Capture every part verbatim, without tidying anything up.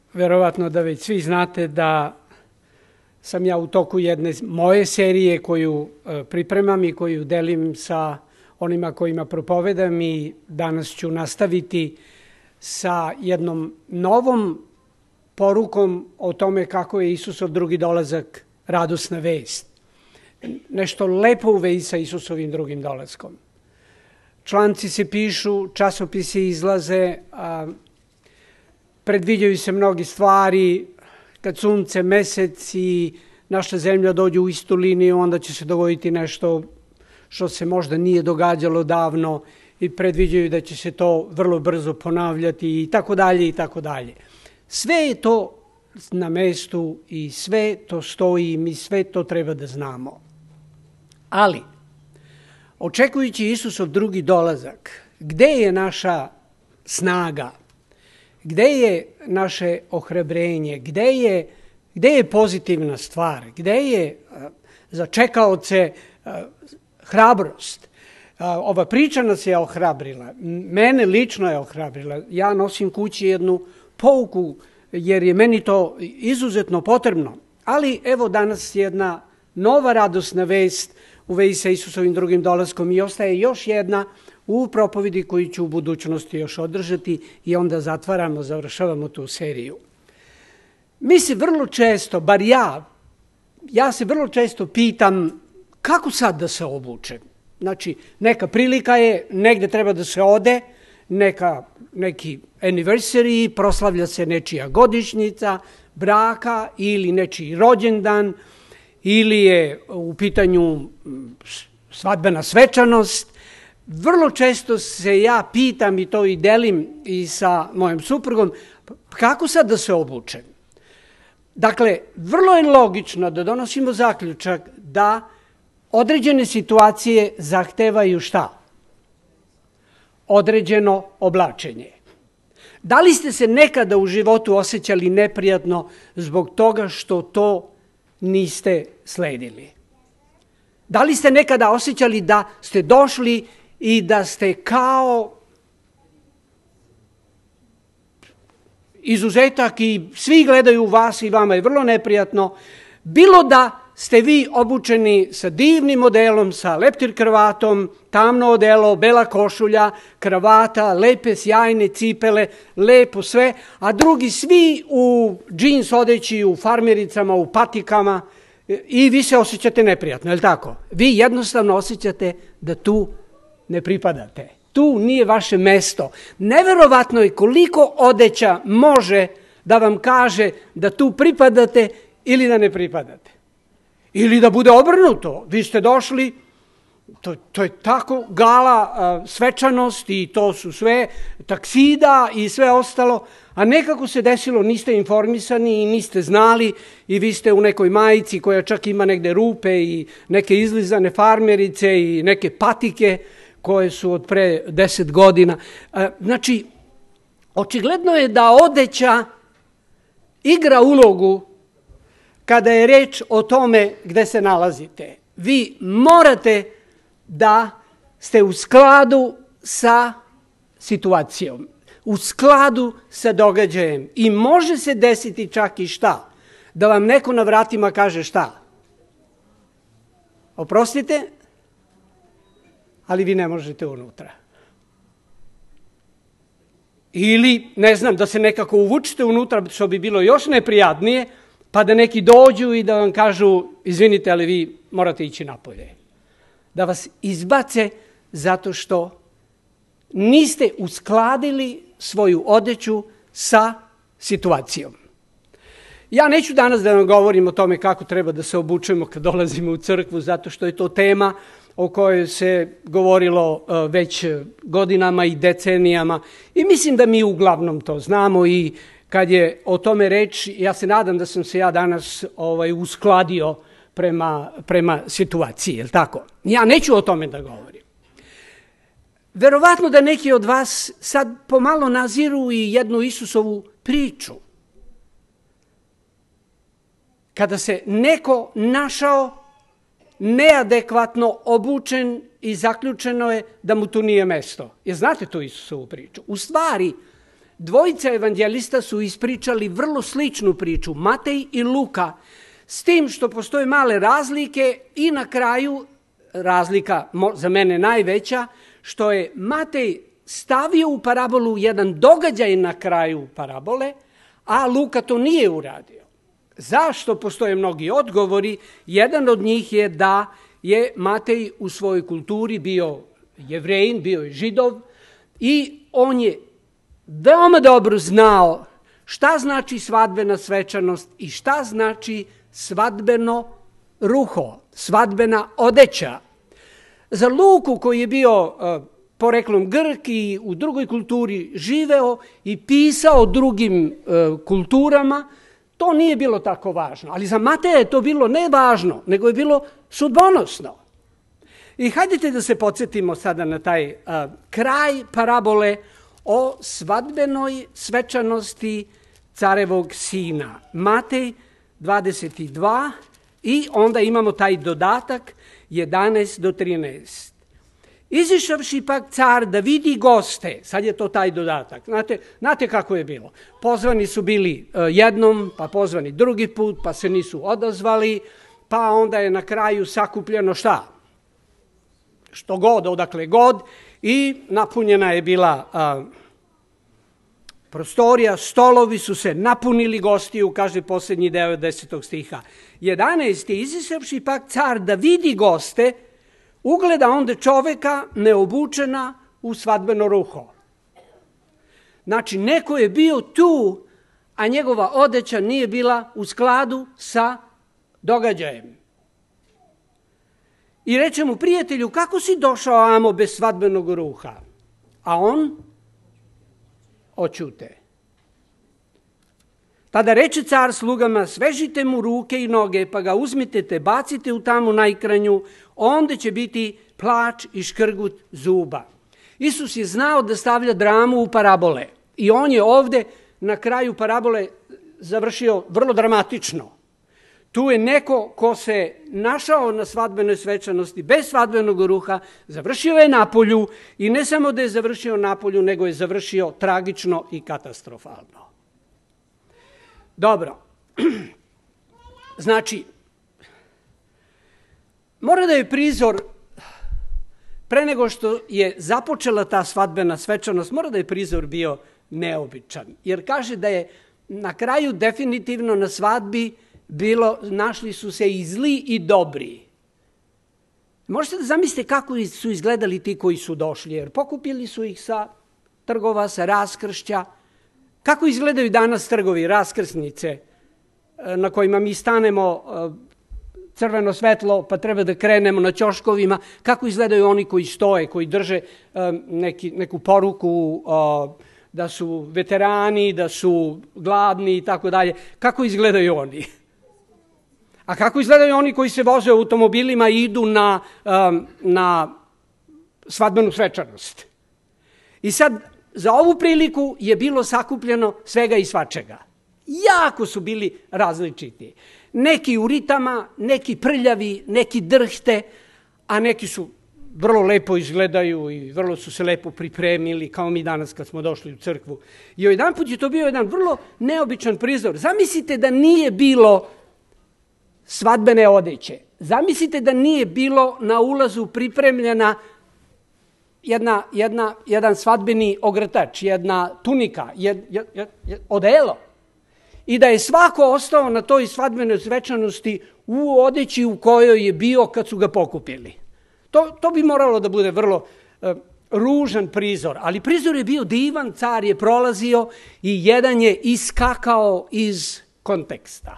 verovatno da već svi znate da sam ja u toku jedne moje serije koju pripremam i koju delim sa onima kojima propovedam i danas ću nastaviti sa jednom novom porukom o tome kako je Isusov drugi dolazak radosna vest. Nešto lepo u vezi sa Isusovim drugim dolaskom. Članci se pišu, časopisi izlaze, a, predviđaju se mnogi stvari. Kad sunce, mesec i naša zemlja dođu u istu liniju, onda će se dogoditi nešto što se možda nije događalo davno i predviđaju da će se to vrlo brzo ponavljati i tako dalje i tako dalje. Sve je to na mestu i sve to stoji i mi sve to treba da znamo. Ali, očekujući Isusov drugi dolazak, gde je naša snaga? Gde je naše ohrabrenje? Gde je, gde je pozitivna stvar? Gde je za čekaoce hrabrost? Ova priča nas je ohrabrila. Mene lično je ohrabrila. Ja nosim kući jednu pouku jer je meni to izuzetno potrebno. Ali evo danas jedna nova radosna vest u vezi sa Isusovim drugim dolaskom i ostaje još jedna u propovedi koju ću u budućnosti još održati i onda zatvaramo, završavamo tu seriju. Mi se vrlo često, bar ja, ja se vrlo često pitam kako sad da se obučem. Znači, neka prilika je, negde treba da se ode, neka, neki anniversary, proslavlja se nečija godišnjica, braka ili nečiji rođendan, ili je u pitanju svadbena svečanost. Vrlo često se ja pitam i to i delim i sa mojom suprugom, kako sad da se obučem? Dakle, vrlo je logično da donosimo zaključak da određene situacije zahtevaju šta? Određeno oblačenje. Da li ste se nekada u životu osjećali neprijatno zbog toga što to niste sledili? Da li ste nekada osjećali da ste došli i da ste kao izuzetak i svi gledaju vas i vama je vrlo neprijatno, bilo da ste vi obučeni sa divnim modelom, sa leptir kravatom, tamno odelo, bela košulja, kravata, lepe sjajne cipele, lepo sve, a drugi svi u džins odeći, u farmericama, u patikama i vi se osjećate neprijatno, je li tako? Vi jednostavno osjećate da tu ne pripadate. Tu nije vaše mesto. Neverovatno je koliko odeća može da vam kaže da tu pripadate ili da ne pripadate. Ili da bude obrnuto. Vi ste došli, to, to je tako gala a, svečanost i to su sve taksida i sve ostalo, a nekako se desilo, niste informisani i niste znali i vi ste u nekoj majici koja čak ima negde rupe i neke izlizane farmerice i neke patike koje su od pre deset godina. Znači, očigledno je da odeća igra ulogu kada je reč o tome gde se nalazite. Vi morate da ste u skladu sa situacijom, u skladu sa događajem. I može se desiti čak i šta? Da vam neko na vratima kaže šta? Oprostite, ali vi ne možete unutra. Ili, ne znam, da se nekako uvučite unutra, što bi bilo još neprijatnije, pa da neki dođu i da vam kažu, izvinite, ali vi morate ići napolje. Da vas izbace zato što niste uskladili svoju odeću sa situacijom. Ja neću danas da vam govorim o tome kako treba da se obučemo kad dolazimo u crkvu, zato što je to tema o kojoj se govorilo već godinama i decenijama. I mislim da mi uglavnom to znamo i kad je o tome reč, ja se nadam da sam se ja danas ovaj, uskladio prema, prema situaciji, je li tako? Ja neću o tome da govorim. Verovatno da neki od vas sad pomalo naziru i jednu Isusovu priču. Kada se neko našao neadekvatno obučen i zaključeno je da mu tu nije mesto. Jer znate tu Isusovu priču? U stvari, dvojica evanđelista su ispričali vrlo sličnu priču, Matej i Luka, s tim što postoje male razlike i na kraju razlika, za mene najveća, što je Matej stavio u parabolu jedan događaj na kraju parabole, a Luka to nije uradio. Zašto? Postoje mnogi odgovori. Jedan od njih je da je Matej u svojoj kulturi bio Jevrejin, bio je Židov i on je veoma dobro znao šta znači svadbena svečanost i šta znači svadbeno ruho, svadbena odeća. Za Luku koji je bio uh, poreklom Grk i u drugoj kulturi živeo i pisao drugim uh, kulturama, to nije bilo tako važno. Ali za Mateja je to bilo ne važno, nego je bilo sudbonosno. I hajdete da se podsjetimo sada na taj uh, kraj parabole o svadbenoj svečanosti carevog sina. Matej dvadeset dva i onda imamo taj dodatak jedanaest do trinaest. Izišavši pak car da vidi goste, sad je to taj dodatak, znate, znate kako je bilo. Pozvani su bili jednom, pa pozvani drugi put, pa se nisu odazvali, pa onda je na kraju sakupljeno šta? Što god, odakle god, i napunjena je bila a, prostorija, stolovi su se napunili gostiju, kaže posljednji deo desetog stiha. jedanaest. Izišavši pak car da vidi goste, ugleda onda čoveka neobučena u svadbeno ruho. Znači, neko je bio tu, a njegova odeća nije bila u skladu sa događajem. I reče mu, prijatelju, kako si došao amo bez svadbenog ruha? A on oćute. Tada reče car slugama, svežite mu ruke i noge, pa ga uzmite te, bacite u tamu najkranju, onda će biti plač i škrgut zuba. Isus je znao da stavlja dramu u parabole i on je ovde na kraju parabole završio vrlo dramatično. Tu je neko ko se našao na svadbenoj svečanosti bez svadbenog ruha, završio je na polju i ne samo da je završio na polju, nego je završio tragično i katastrofalno. Dobro, znači, mora da je prizor, pre nego što je započela ta svadbena svečanost, mora da je prizor bio neobičan. Jer kaže da je na kraju definitivno na svadbi bilo, našli su se i zli i dobri. Možete da zamislite kako su izgledali ti koji su došli, jer pokupili su ih sa trgova, sa raskršća. Kako izgledaju danas trgovi, raskrsnice na kojima mi stanemo, crveno svetlo, pa treba da krenemo na ćoškovima, kako izgledaju oni koji stoje, koji drže neki, neku poruku da su veterani, da su gladni i tako dalje. Kako izgledaju oni? A kako izgledaju oni koji se voze automobilima i idu na, na svadbenu svečanost? I sad, za ovu priliku je bilo sakupljeno svega i svačega. Jako su bili različiti. Neki u ritama, neki prljavi, neki drhte, a neki su vrlo lepo izgledaju i vrlo su se lepo pripremili, kao mi danas kad smo došli u crkvu. I jedan put je to bio jedan vrlo neobičan prizor. Zamislite da nije bilo svadbene odeće. Zamislite da nije bilo na ulazu pripremljena jedna, jedna, jedan svadbeni ogrtač, jedna tunika, jed, jed, jed, jed, odelo. I da je svako ostao na toj svadbenoj svečanosti u odeći u kojoj je bio kad su ga pokupili. To, to bi moralo da bude vrlo uh, ružan prizor, ali prizor je bio divan, car je prolazio i jedan je iskakao iz konteksta.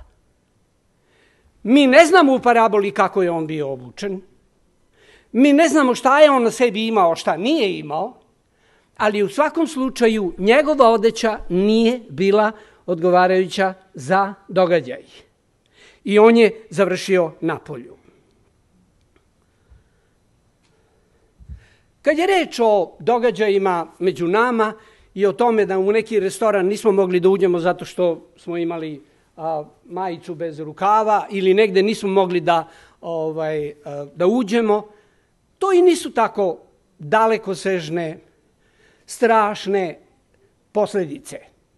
Mi ne znamo u paraboli kako je on bio obučen, mi ne znamo šta je on na sebi imao, šta nije imao, ali u svakom slučaju njegova odeća nije bila odgovarajuća za događaj. I on je završio na polju. Kad je reč o događajima među nama i o tome da u neki restoran nismo mogli da uđemo zato što smo imali a, majicu bez rukava ili negde nismo mogli da, ovaj, a, da uđemo, to i nisu tako dalekosežne, strašne posledice.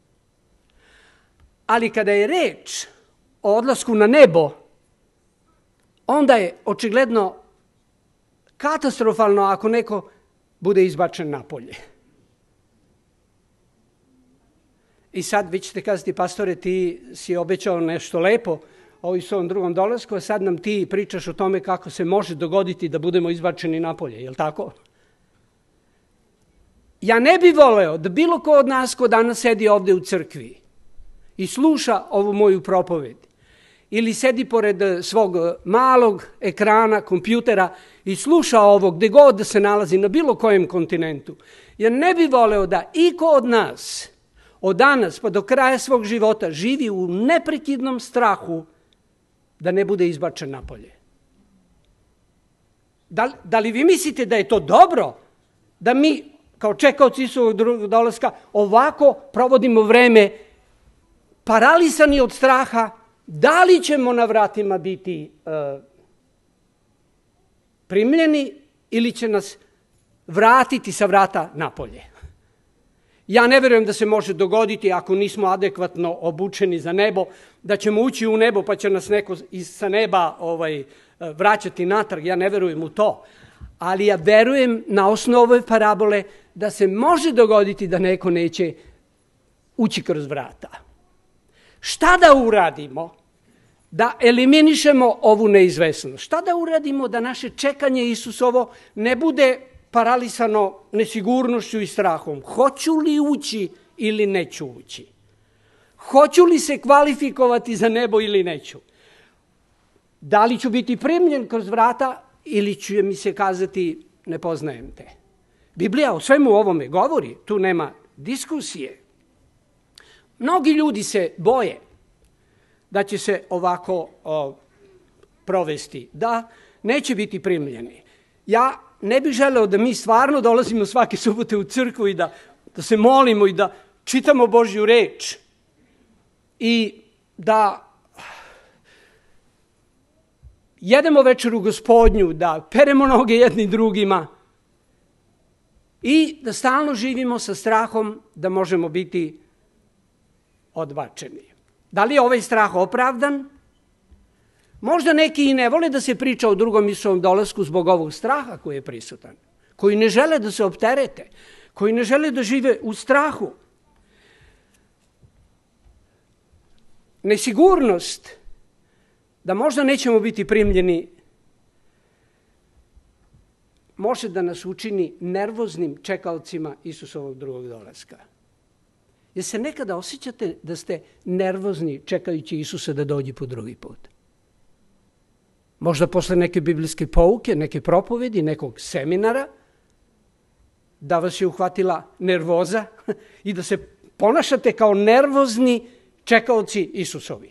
Ali kada je reč o odlasku na nebo, onda je očigledno katastrofalno ako neko bude izbačen napolje. I sad vi ćete kazati, pastore, ti si obećao nešto lepo o Isusovom drugom dolasku, a sad nam ti pričaš o tome kako se može dogoditi da budemo izbačeni napolje, je li tako? Ja ne bih voleo da bilo ko od nas ko danas sedi ovde u crkvi i sluša ovu moju propoved, ili sedi pored svog malog ekrana, kompjutera i sluša ovo gde god da se nalazi na bilo kojem kontinentu. Ja ne bih voleo da iko od nas od danas pa do kraja svog života živi u neprekidnom strahu da ne bude izbačen napolje. Da, da li vi mislite da je to dobro da mi kao čekaoci Isusovog drugog dolaska ovako provodimo vreme paralisani od straha da li ćemo na vratima biti uh, primljeni ili će nas vratiti sa vrata napolje. Ja ne verujem da se može dogoditi ako nismo adekvatno obučeni za nebo, da ćemo ući u nebo pa će nas neko sa neba ovaj, vraćati natrag. Ja ne verujem u to. Ali ja verujem na osnovu ove parabole da se može dogoditi da neko neće ući kroz vrata. Šta da uradimo da eliminišemo ovu neizvesnost? Šta da uradimo da naše čekanje Isusovo ne bude paralisano nesigurnošću i strahom? Hoću li ući ili neću ući? Hoću li se kvalifikovati za nebo ili neću? Da li ću biti primljen kroz vrata ili će mi se kazati ne poznajem te? Biblija o svemu ovome govori, tu nema diskusije. Mnogi ljudi se boje da će se ovako o, provesti, da neće biti primljeni. Ja ne bih želeo da mi stvarno dolazimo svake subote u crkvu i da, da se molimo i da čitamo Božju reč i da jedemo večeru Gospodnju, da peremo noge jedni drugima i da stalno živimo sa strahom da možemo biti odbačeni. Da li je ovaj strah opravdan? Možda neki i ne vole da se priča o drugom Isusovom dolasku zbog ovog straha koji je prisutan, koji ne žele da se opterete, koji ne žele da žive u strahu. Nesigurnost da možda nećemo biti primljeni može da nas učini nervoznim čekaocima Isusovog drugog dolaska. Jer se nekada osjećate da ste nervozni čekajući Isusa da dođe po drugi put? Možda posle neke biblijske pouke, neke propovedi, nekog seminara, da vas je uhvatila nervoza i da se ponašate kao nervozni čekaoci Isusovi.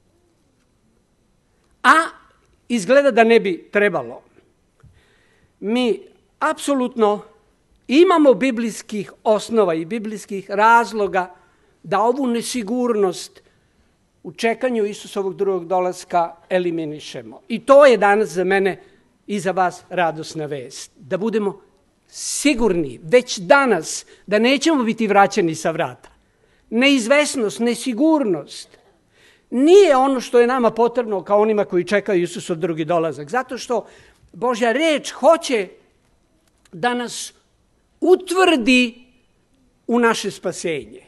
A izgleda da ne bi trebalo. Mi apsolutno imamo biblijskih osnova i biblijskih razloga da ovu nesigurnost u čekanju Isusovog drugog dolaska eliminišemo. I to je danas za mene i za vas radosna vest. Da budemo sigurni već danas da nećemo biti vraćeni sa vrata. Neizvesnost, nesigurnost nije ono što je nama potrebno kao onima koji čekaju Isusov drugi dolazak. Zato što Božja reč hoće da nas utvrdi u naše spasenje.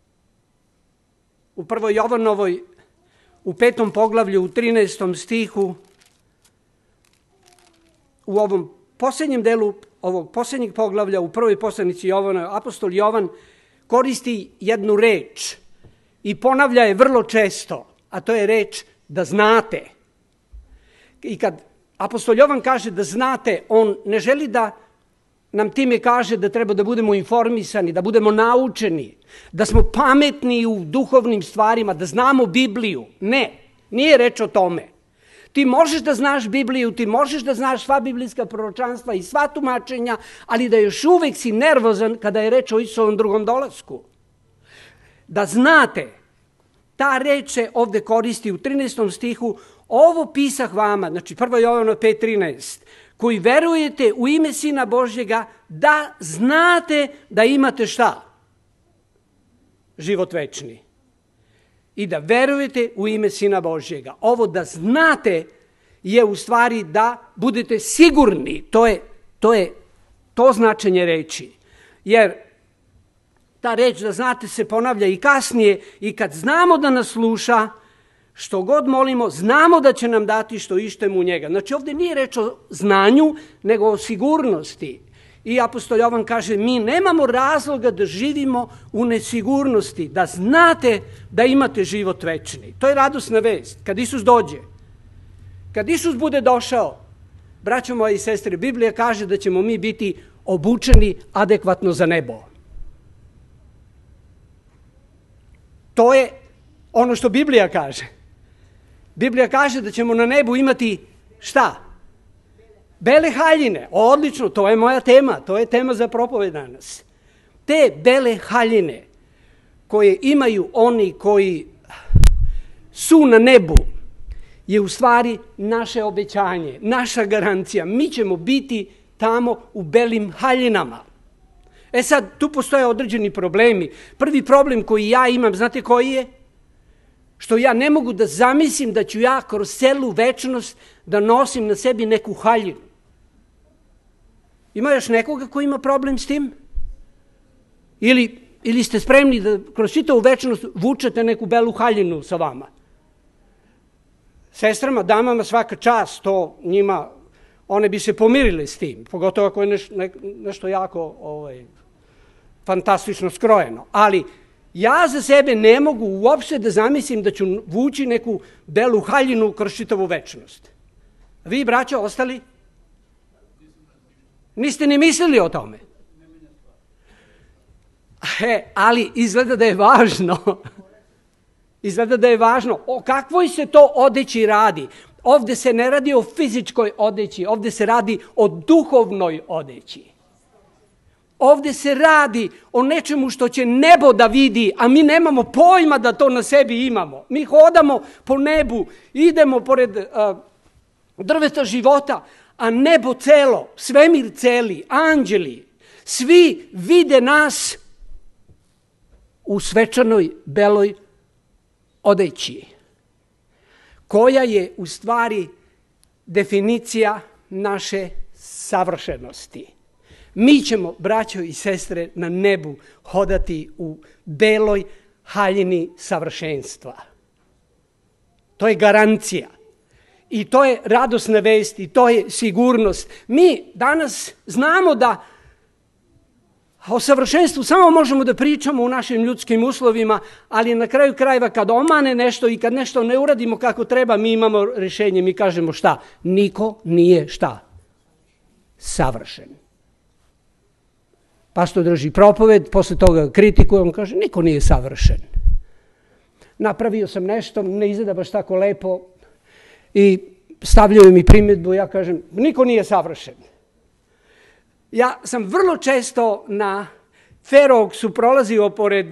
U prvoj Jovanovoj, u petom poglavlju, u trinaestom stihu, u ovom posljednjem delu ovog posljednjeg poglavlja, u prvoj poslanici Jovanoj, apostol Jovan koristi jednu reč i ponavlja je vrlo često, a to je reč da znate. I kad apostol Jovan kaže da znate, on ne želi da nam time kaže da treba da budemo informisani, da budemo naučeni, da smo pametni u duhovnim stvarima, da znamo Bibliju. Ne, nije reč o tome. Ti možeš da znaš Bibliju, ti možeš da znaš sva biblijska proročanstva i sva tumačenja, ali da još uvek si nervozan kada je reč o Isusovom drugom dolasku. Da znate, ta reč se ovde koristi u trinaestom stihu, ovo pisah vama, znači prvo Jovana pet trinaest, koji verujete u ime Sina Božjega, da znate da imate šta? život večni i da verujete u ime Sina Božjega. Ovo da znate je u stvari da budete sigurni. To je to, je to značenje reči. Jer ta reč da znate se ponavlja i kasnije i kad znamo da nas sluša, što god molimo, znamo da će nam dati što ištemo u njega. Znači ovdje nije reč o znanju, nego o sigurnosti. I apostol Jovan kaže, mi nemamo razloga da živimo u nesigurnosti, da znate da imate život večni. To je radosna vest. Kad Isus dođe, kad Isus bude došao, braćo moji i sestre, Biblija kaže da ćemo mi biti obučeni adekvatno za nebo. To je ono što Biblija kaže. Biblija kaže da ćemo na nebu imati šta? Bele haljine. Odlično, to je moja tema. To je tema za propoved danas. Te bele haljine koje imaju oni koji su na nebu je u stvari naše obećanje, naša garancija. Mi ćemo biti tamo u belim haljinama. E sad, tu postoje određeni problemi. Prvi problem koji ja imam, znate koji je? Što ja ne mogu da zamislim da ću ja kroz celu večnost da nosim na sebi neku haljinu. Ima još nekoga koji ima problem s tim? Ili, ili ste spremni da kroz čitavu večnost vučete neku belu haljinu sa vama? Sestrama, damama svaka čast, to njima, one bi se pomirile s tim, pogotovo ako je neš, ne, nešto jako ovaj, fantastično skrojeno. Ali ja za sebe ne mogu uopšte da zamislim da ću vući neku belu haljinu kroz čitavu večnost. Vi, braćo, ostali? Niste ni mislili o tome. E, ali izgleda da je važno. Izgleda da je važno. O kakvoj se to odeći radi? Ovdje se ne radi o fizičkoj odeći, ovdje se radi o duhovnoj odeći. Ovdje se radi o nečemu što će nebo da vidi, a mi nemamo pojma da to na sebi imamo. Mi hodamo po nebu, idemo pored uh, drveta života, a nebo celo, svemir celi, anđeli, svi vide nas u svečanoj beloj odeći, koja je u stvari definicija naše savršenosti. Mi ćemo, braćo i sestre, na nebu hodati u beloj haljini savršenstva. To je garancija. I to je radosna vest i to je sigurnost. Mi danas znamo da o savršenstvu samo možemo da pričamo u našim ljudskim uslovima, ali na kraju krajeva kad omane nešto i kad nešto ne uradimo kako treba, mi imamo rješenje, mi kažemo šta? Niko nije šta? Savršen. Pastor drži propoved, posle toga kritikuje, on kaže, niko nije savršen. Napravio sam nešto, ne izgleda baš tako lepo i stavljaju mi primjedbu, ja kažem, niko nije savršen. Ja sam vrlo često na Fairhopesu prolazio pored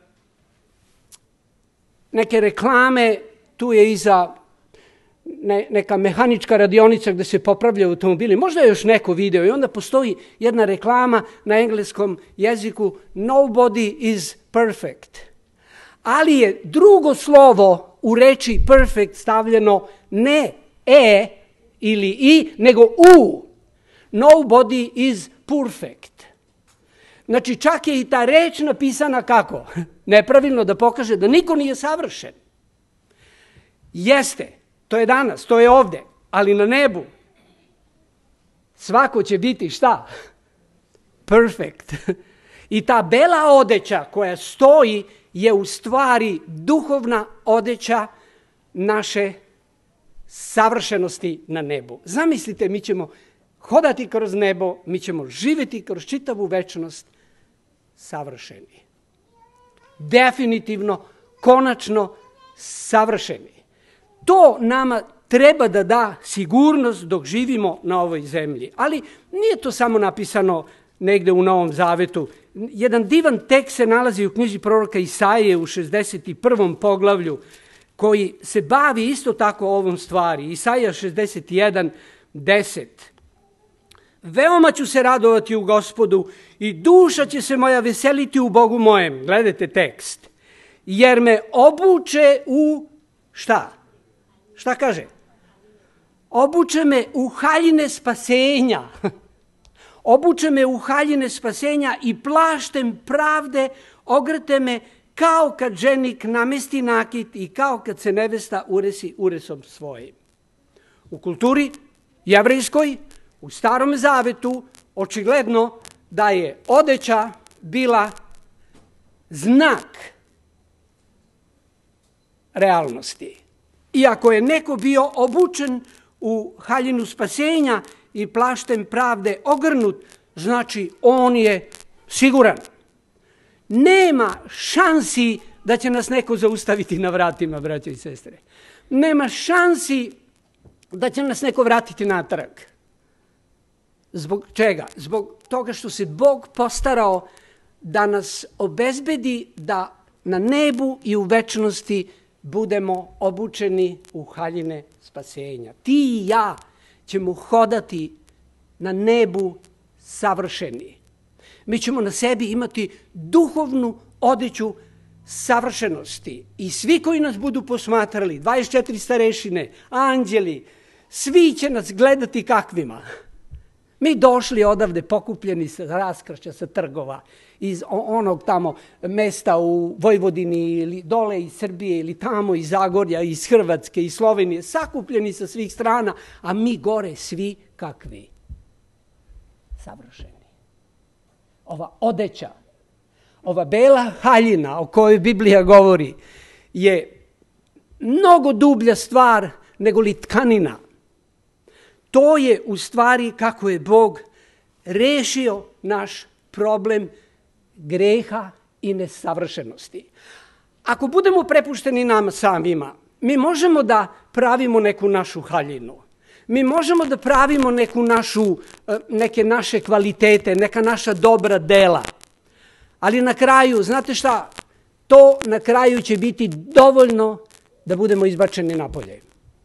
neke reklame, tu je iza ne, neka mehanička radionica gdje se popravljaju automobili. Možda je još neko video i onda postoji jedna reklama na engleskom jeziku nobody is perfect. Ali je drugo slovo u reči perfect stavljeno ne e ili i, nego u. Nobody is perfect. Znači čak je i ta reč napisana kako? Nepravilno, da pokaže da niko nije savršen. Jeste, to je danas, to je ovdje, ali na nebu svako će biti šta? Perfect. I ta bela odeća koja stoji je u stvari duhovna odeća naše savršenosti na nebu. Zamislite, mi ćemo hodati kroz nebo, mi ćemo živjeti kroz čitavu večnost savršeni. Definitivno, konačno savršeni. To nama treba da da sigurnost dok živimo na ovoj zemlji. Ali nije to samo napisano negde u Novom Zavetu. Jedan divan tekst se nalazi u knjizi proroka Isaije u šezdeset prvom poglavlju, koji se bavi isto tako ovom stvari. Isaija šezdeset jedan, deset. Veoma ću se radovati u Gospodu i duša će se moja veseliti u Bogu mojem. Gledajte tekst. jer me obuče u šta? Šta kaže? Obuče me u haljine spasenja. Obuče me u haljine spasenja i plaštem pravde ogrte me kao kad ženik namesti nakit i kao kad se nevesta uresi uresom svojim. U kulturi jevrejskoj, u Starom zavetu, očigledno da je odeća bila znak realnosti. I ako je neko bio obučen u haljinu spasenja i plaštem pravde ogrnut, znači on je siguran. Nema šansi da će nas neko zaustaviti na vratima, braćo i sestre. Nema šansi da će nas neko vratiti natrag. Zbog čega? Zbog toga što se Bog postarao da nas obezbedi da na nebu i u večnosti budemo obučeni u haljine spasenja. Ti i ja ćemo hodati na nebu savršeni. Mi ćemo na sebi imati duhovnu odeću savršenosti. I svi koji nas budu posmatrali, dvadeset četiri starešine, anđeli, svi će nas gledati kakvima. Mi došli odavde pokupljeni sa raskršća, sa trgova, iz onog tamo mesta u Vojvodini ili dole iz Srbije ili tamo iz Zagorja, iz Hrvatske, iz Slovenije, sakupljeni sa svih strana, a mi gore svi kakvi? Savršeni. Ova odeća, ova bela haljina o kojoj Biblija govori je mnogo dublja stvar nego li tkanina. To je u stvari kako je Bog rešio naš problem greha i nesavršenosti. Ako budemo prepušteni nama samima, mi možemo da pravimo neku našu haljinu. Mi možemo da pravimo neku našu, neke naše kvalitete, neka naša dobra dela. Ali na kraju, znate šta? To na kraju će biti dovoljno da budemo izbačeni napolje.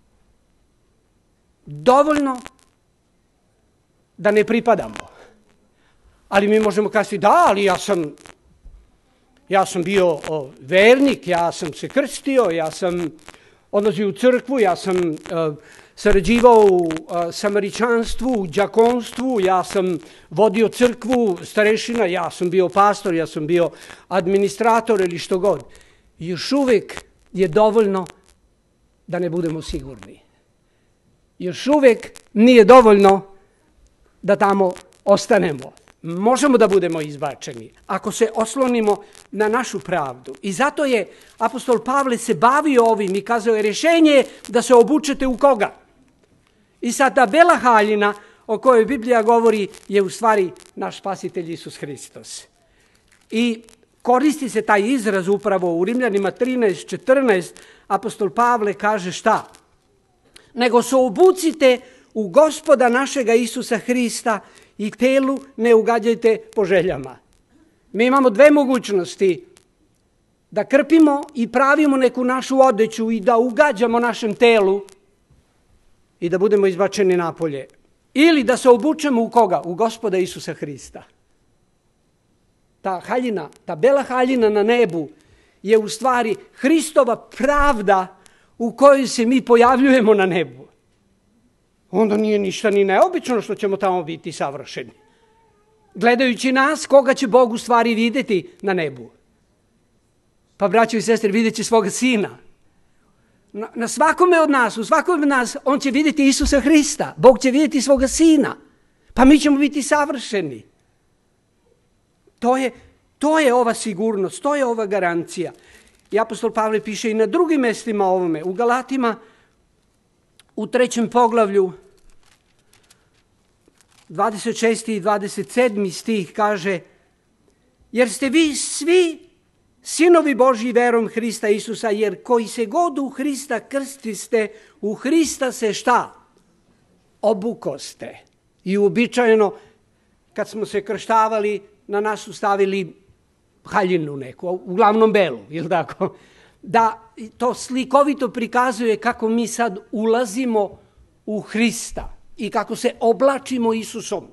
Dovoljno da ne pripadamo. Ali mi možemo kazati, da, ali ja sam, ja sam bio o, vernik, ja sam se krstio, ja sam odlazio u crkvu, ja sam uh, sarađivao u uh, samaričanstvu, u đakonstvu, ja sam vodio crkvu, starešina, ja sam bio pastor, ja sam bio administrator ili što god. Još uvijek je dovoljno da ne budemo sigurni. Još uvijek nije dovoljno da tamo ostanemo. Možemo da budemo izbačeni ako se oslonimo na našu pravdu. I zato je apostol Pavle se bavio ovim i kazao je rješenje da se obučete u koga? I sad ta bela haljina o kojoj Biblija govori je u stvari naš spasitelj Isus Hristos. I koristi se taj izraz upravo u Rimljanima trinaest četrnaest. Apostol Pavle kaže šta? Nego se obucite u Gospoda našega Isusa Hrista i telu ne ugađajte po željama. Mi imamo dve mogućnosti. Da krpimo i pravimo neku našu odeću i da ugađamo našem telu i da budemo izbačeni napolje. Ili da se obučemo u koga? U Gospoda Isusa Hrista. Ta haljina, ta bela haljina na nebu je u stvari Hristova pravda u kojoj se mi pojavljujemo na nebu. Onda nije ništa ni neobično što ćemo tamo biti savršeni. Gledajući nas, koga će Bog u stvari vidjeti na nebu? Pa braćo i sestre, vidjet će svoga sina. Na, na svakome od nas, u svakome od nas, on će vidjeti Isusa Hrista. Bog će vidjeti svoga sina. Pa mi ćemo biti savršeni. To je, to je ova sigurnost, to je ova garancija. I apostol Pavle piše i na drugim mjestima ovome. U Galatima, u trećem poglavlju, dvadeset šesti i dvadeset sedmi stih kaže: jer ste vi svi sinovi Božji verom Hrista Isusa, jer koji se god u Hrista krstiste, u Hrista se šta? Obukoste. I uobičajeno, kad smo se krštavali, na nas su stavili haljinu neku, uglavnom belu, ili tako? Da to slikovito prikazuje kako mi sad ulazimo u Hrista i kako se oblačimo Isusom.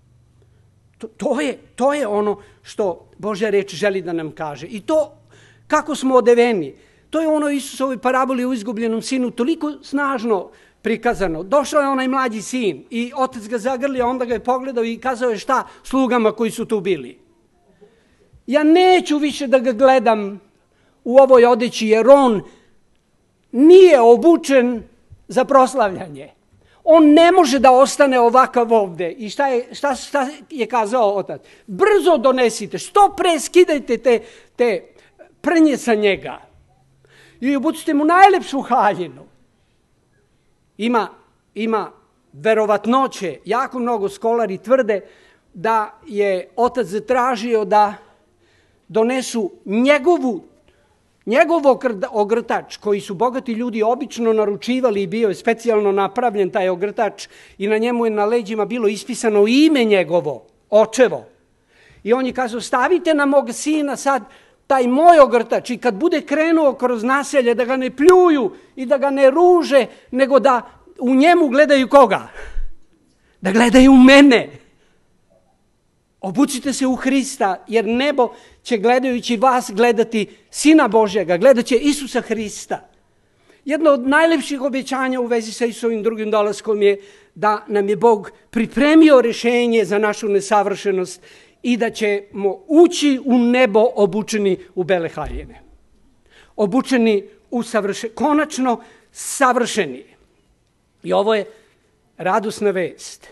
To, to, je, to je ono što Božja reč želi da nam kaže. I to kako smo odeveni. To je ono Isusovoj paraboli o izgubljenom sinu toliko snažno prikazano. Došao je onaj mlađi sin i otac ga zagrlio, onda ga je pogledao i kazao je šta slugama koji su tu bili. Ja neću više da ga gledam u ovoj odeći jer on nije obučen za proslavljanje. On ne može da ostane ovakav ovde. I šta je, šta, šta je kazao otac? Brzo donesite, što pre skidajte te, te prnje sa njega. I obucite mu najlepšu haljinu. Ima, ima verovatnoće, jako mnogo skolari tvrde da je otac zatražio da donesu njegovu, njegov ogrtač, koji su bogati ljudi obično naručivali i bio je specijalno napravljen taj ogrtač i na njemu je na leđima bilo ispisano ime njegovo, očevo. I on je kazao, stavite na mog sina sad taj moj ogrtač i kad bude krenuo kroz naselje da ga ne pljuju i da ga ne ruže, nego da u njemu gledaju koga? Da gledaju mene. Obucite se u Hrista, jer nebo će gledajući vas gledati Sina Božjega, gledat će Isusa Hrista. Jedno od najlepših obećanja u vezi sa Isusovim drugim dolaskom je da nam je Bog pripremio rešenje za našu nesavršenost i da ćemo ući u nebo obučeni u bele haljine. Obučeni u savršenje, konačno savršeni. I ovo je radosna vest.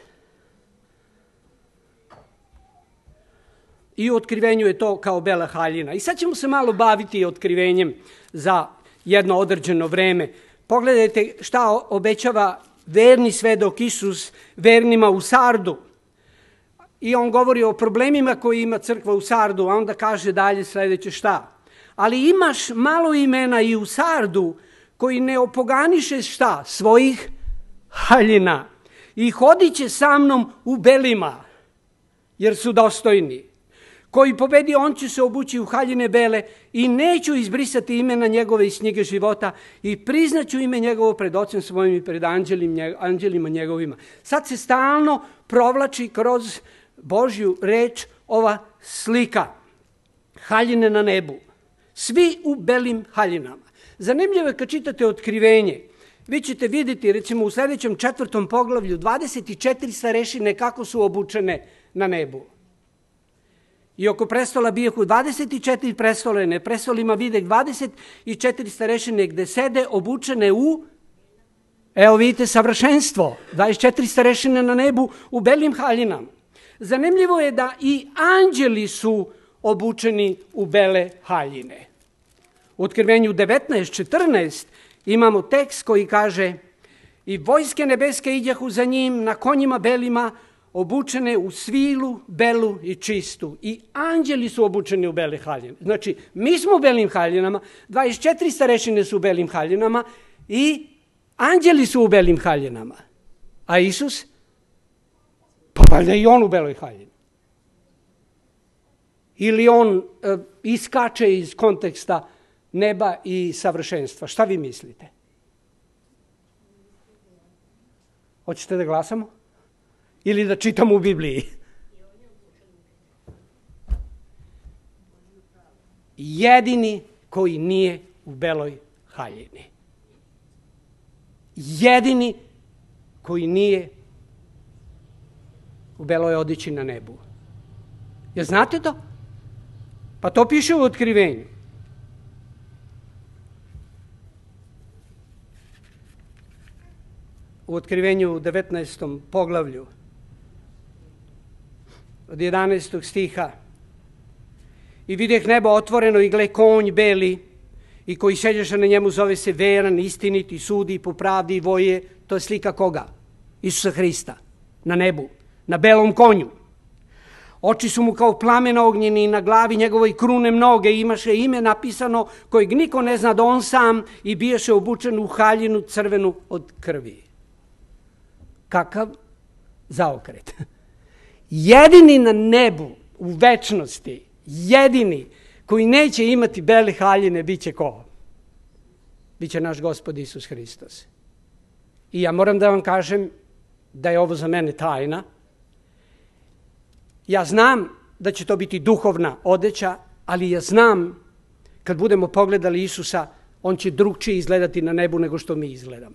I u otkrivenju je to kao bela haljina. I sad ćemo se malo baviti otkrivenjem za jedno određeno vreme. Pogledajte šta obećava verni svedok Isus vernima u Sardu. I on govori o problemima koje ima crkva u Sardu, a onda kaže dalje sledeće šta. Ali imaš malo imena i u Sardu koji ne opoganiše šta? Svojih haljina. I hodit će sa mnom u belima, jer su dostojni. Koji pobedi, on će se obući u haljine bele i neću izbrisati imena njegove iz knjige života i priznaću ime njegovo pred ocem svojim i pred anđelima njegovima. Sad se stalno provlači kroz Božju reč ova slika. Haljine na nebu. Svi u belim haljinama. Zanimljivo je kad čitate otkrivenje. Vi ćete vidjeti, recimo u sljedećem četvrtom poglavlju, dvadeset četiri starešine kako su obučene na nebu. I oko prestola bijahu dvadeset četiri prestole, ne prestolima videh dvadeset četiri starešine gde sede obučene u, evo vidite, savršenstvo. dvadeset četiri starešine na nebu u belim haljinama. Zanimljivo je da i anđeli su obučeni u bele haljine. U otkrivenju devetnaest četrnaest imamo tekst koji kaže i vojske nebeske iđahu za njim na konjima belima, obučene u svilu, belu i čistu. I anđeli su obučeni u bele haljine. Znači, mi smo u belim haljinama, dvadeset četiri starešine su u belim haljinama i anđeli su u belim haljinama. A Isus? Pa valjda i on u beloj haljini. Ili on uh, iskače iz konteksta neba i savršenstva. Šta vi mislite? Hoćete da glasamo? Ili da čitamo u Bibliji? Jedini koji nije u beloj haljini. Jedini koji nije u beloj odeći na nebu. Jel znate to? Pa to piše u otkrivenju. U otkrivenju u devetnaestom poglavlju od jedanaestog stiha. I videh nebo otvoreno i gle konj beli i koji sedješe na njemu zove se veran, istinit i sudi po pravdi i voje. To je slika koga? Isusa Hrista. Na nebu. Na belom konju. Oči su mu kao plamen ognjeni, na glavi njegovoj krune mnoge, imaše ime napisano kojeg niko ne zna da on sam i biješe obučen u haljinu crvenu od krvi. Kakav zaokret. Jedini na nebu, u večnosti, jedini koji neće imati bele haljine, bit će ko? Biće naš Gospod Isus Hristos. I ja moram da vam kažem da je ovo za mene tajna. Ja znam da će to biti duhovna odeća, ali ja znam Kad budemo pogledali Isusa, on će drugčije izgledati na nebu nego što mi izgledamo.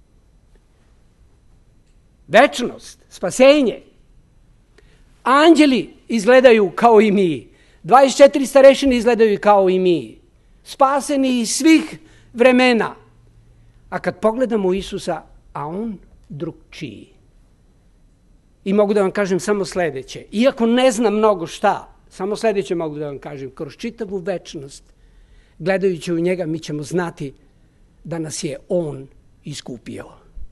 Večnost, spasenje. Anđeli izgledaju kao i mi. dvadeset četiri starešine izgledaju kao i mi. Spaseni iz svih vremena. A kad pogledamo Isusa, a on drugčiji. I mogu da vam kažem samo sledeće. Iako ne znam mnogo šta, samo sledeće mogu da vam kažem. Kroz čitavu večnost, gledajući u njega, mi ćemo znati da nas je on iskupio.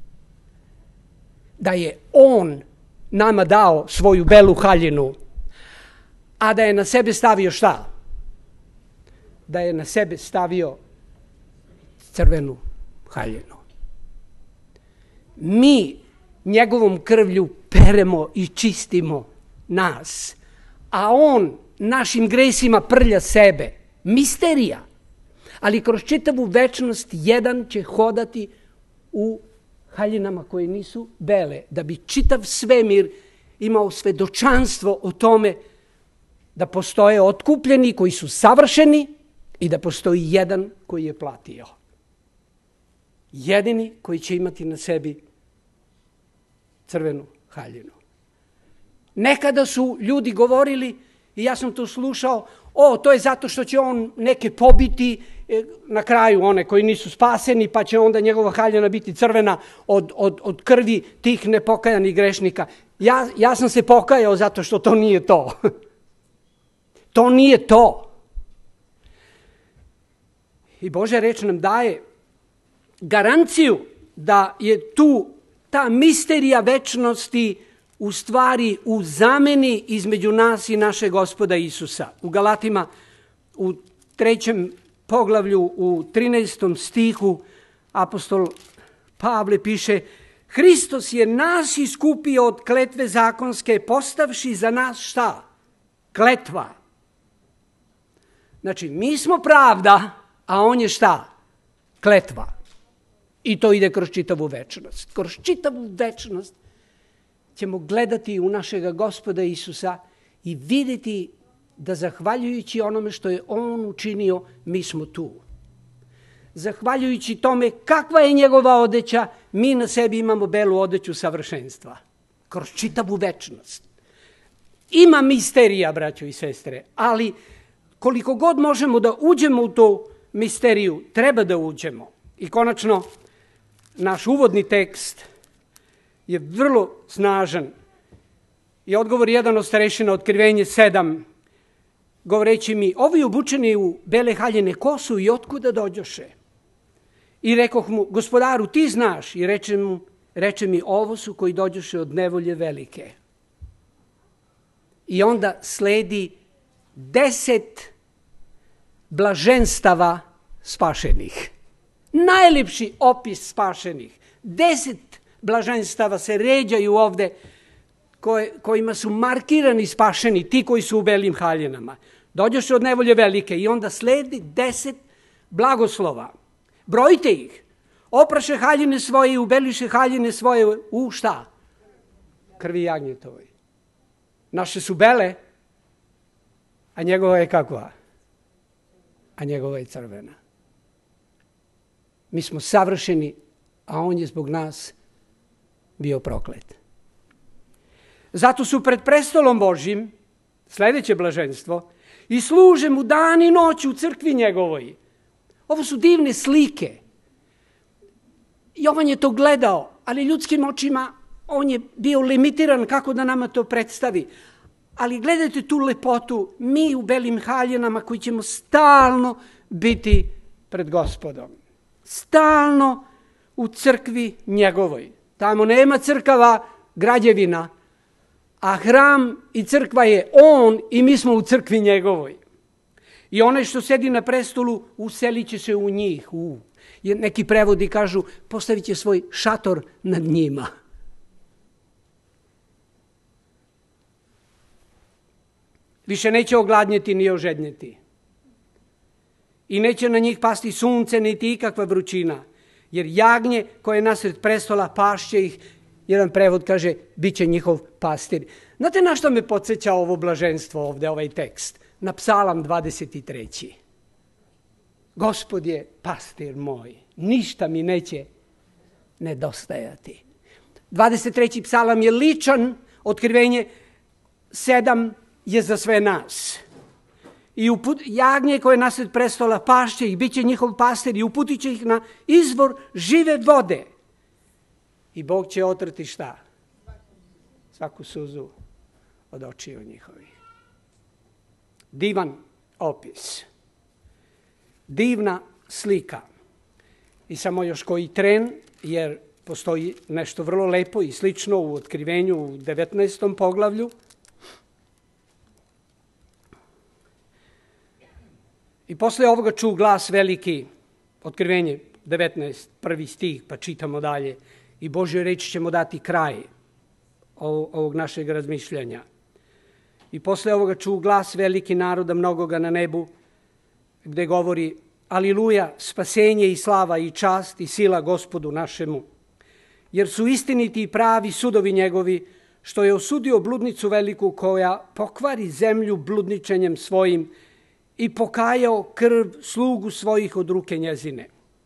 Da je on nama dao svoju belu haljinu, a da je na sebe stavio šta? Da je na sebe stavio crvenu haljinu. Mi njegovom krvlju peremo i čistimo nas, a on našim gresima prlja sebe. Misterija. Ali kroz čitavu večnost jedan će hodati u haljinama koje nisu bele, da bi čitav svemir imao svedočanstvo o tome da postoje otkupljeni koji su savršeni i da postoji jedan koji je platio. Jedini koji će imati na sebi crvenu haljinu. Nekada su ljudi govorili, i ja sam to slušao, o, to je zato što će on neke pobiti na kraju, one koji nisu spaseni, pa će onda njegova haljina biti crvena od, od, od krvi tih nepokajanih grešnika. Ja, ja sam se pokajao zato što to nije to. To nije to. I Božja reč nam daje garanciju da je tu ta misterija večnosti u stvari u zameni između nas i naše Gospoda Isusa. U Galatima u trećem poglavlju u trinaestom stihu apostol Pavle piše: Hristos je nas iskupio od kletve zakonske, postavši za nas šta? Kletva. Znači, mi smo pravda, a on je šta? Kletva. I to ide kroz čitavu večnost. Kroz čitavu večnost ćemo gledati u našega Gospoda Isusa i vidjeti da zahvaljujući onome što je on učinio, mi smo tu. Zahvaljujući tome kakva je njegova odeća, mi na sebi imamo belu odeću savršenstva. Kroz čitavu večnost. Ima misterija, braćo i sestre, ali koliko god možemo da uđemo u tu misteriju, treba da uđemo. I konačno, naš uvodni tekst je vrlo snažan. I odgovor jedan od starešina, Otkrivenje sedam, govoreći mi: ovi obučeni u bele haljine ko su i otkuda dođoše? I rekoh mu: Gospodaru, ti znaš. I reče, mu, reče mi: ovo su koji dođoše od nevolje velike. I onda sledi deset blaženstava spašenih. Najlepši opis spašenih. Deset blaženstava se ređaju ovde, koje, kojima su markirani spašeni, ti koji su u belim haljinama. Dođoše od nevolje velike i onda sledi deset blagoslova. Brojite ih. Opraše haljine svoje i ubeliše haljine svoje u šta? Krvi jagnjetovoj. Naše su bele, a njegova je kakva? A njegova je crvena. Mi smo savršeni, a on je zbog nas bio proklet. Zato su pred prestolom Božjim, sledeće blaženstvo, i služe mu dan i noć u crkvi njegovoj. Ovo su divne slike. Jovan je to gledao, ali ljudskim očima on je bio limitiran kako da nama to predstavi. Ali gledajte tu lepotu, mi u belim haljinama koji ćemo stalno biti pred Gospodom. Stalno u crkvi njegovoj. Tamo nema crkava, građevina, a hram i crkva je on i mi smo u crkvi njegovoj. I onaj što sedi na prestolu uselit će se u njih. U. Neki prevodi kažu postavit će svoj šator nad njima. Više neće ogladnjeti ni ožednjeti. I neće na njih pasti sunce, niti ikakva vrućina. Jer jagnje koje je nasred prestola pašće ih, jedan prevod kaže, bit će njihov pastir. Znate na što me podsjeća ovo blaženstvo ovde, ovaj tekst? Na Psalam dvadeset treći. Gospod je pastir moj, ništa mi neće nedostajati. dvadeset treći psalam je ličan, otkrivenje sedam je za sve nas. I uput, jagnje koje nasred prestola pašće ih, bit će njihov pastir i uputit će ih na izvor žive vode. I Bog će otrati šta? Svaku suzu od očiju njihovih. Divan opis. Divna slika. I samo još koji tren, jer postoji nešto vrlo lepo i slično u otkrivenju u devetnaestom poglavlju. I posle ovoga ču glas veliki, otkrivenje devetnaest, prvi stih, pa čitamo dalje. I Božjoj reči ćemo dati kraj ovog našeg razmišljanja. I posle ovoga ču glas veliki naroda mnogoga na nebu, gde govori: Aliluja, spasenje i slava i čast i sila Gospodu našemu. Jer su istiniti i pravi sudovi njegovi, što je osudio bludnicu veliku koja pokvari zemlju bludničenjem svojim i pokajao krv slugu svojih od ruke njezine.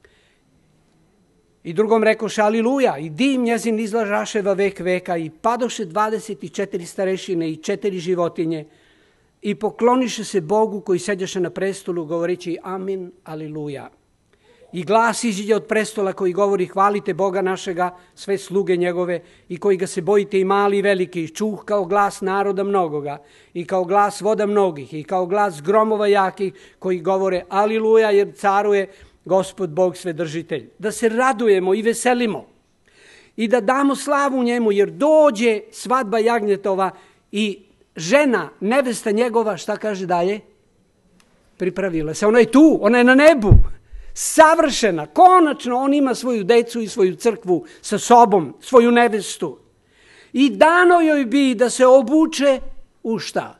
I drugom rekoše: Aliluja, i dim njezin izlažaše va vek veka, i padoše dvadeset četiri starešine i četiri životinje i pokloniše se Bogu koji sedjaše na prestolu, govoreći amin, aliluja. I glas iziđe od prestola koji govori: hvalite Boga našega, sve sluge njegove, i koji ga se bojite, i mali i veliki, i čuh kao glas naroda mnogoga, i kao glas voda mnogih, i kao glas gromova jakih, koji govore aliluja, jer caruje Gospod Bog Svedržitelj. Da se radujemo i veselimo i da damo slavu njemu, jer dođe svadba jagnjetova i žena, nevesta njegova, šta kaže dalje? Pripravila se. Ona je tu, ona je na nebu. Savršena, konačno on ima svoju decu i svoju crkvu sa sobom, svoju nevestu. I dano joj bi da se obuče u šta?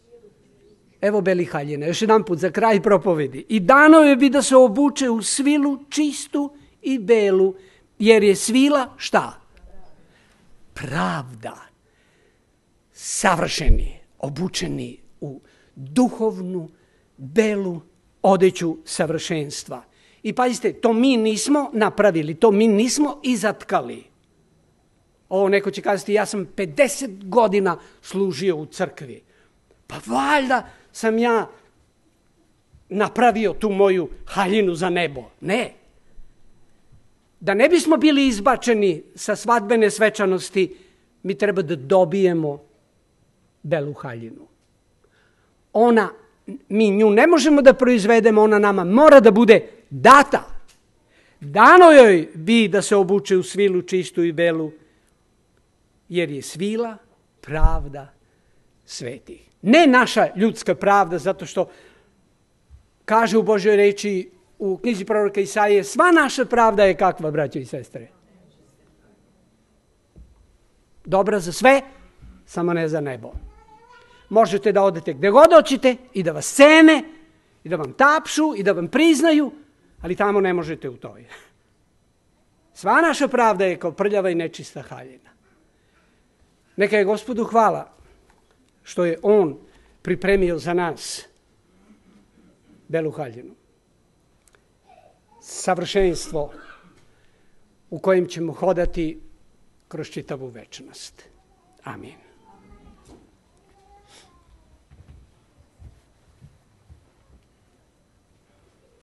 Evo belih haljina, još jedan put za kraj propovedi. I dano joj bi da se obuče u svilu čistu i belu, jer je svila šta? Pravda. Savršeni, obučeni u duhovnu, belu odeću savršenstva. I pazite, to mi nismo napravili, to mi nismo izatkali. Ovo neko će kazati: ja sam pedeset godina služio u crkvi. Pa valjda sam ja napravio tu moju haljinu za nebo. Ne. Da ne bismo bili izbačeni sa svadbene svečanosti, mi treba da dobijemo belu haljinu. Ona, mi nju ne možemo da proizvedemo, ona nama mora da bude data. Dano joj bi da se obuče u svilu čistu i belu, jer je svila pravda svetih. Ne naša ljudska pravda, zato što kaže u Božjoj reči u knjizi proroka Isaije: sva naša pravda je kakva, braćo i sestre? Dobra za sve, samo ne za nebo. Možete da odete gde god hoćete i da vas cene, i da vam tapšu, i da vam priznaju, ali tamo ne možete u toj. Sva naša pravda je kao prljava i nečista haljina. Neka je Gospodu hvala što je On pripremio za nas belu haljinu. Savršenstvo u kojem ćemo hodati kroz čitavu večnost. Amin.